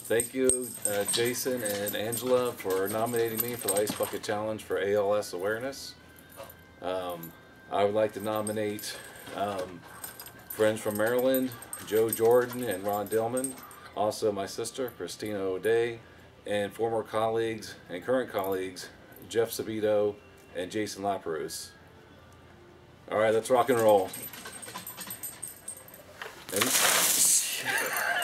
Thank you, Jason and Angela, for nominating me for the Ice Bucket Challenge for ALS awareness. I would like to nominate friends from Maryland, Joe Jordan and Ron Dillman, also my sister, Christina O'Day, and former colleagues and current colleagues, Jeff Sabito and Jason Laperouse. All right, let's rock and roll.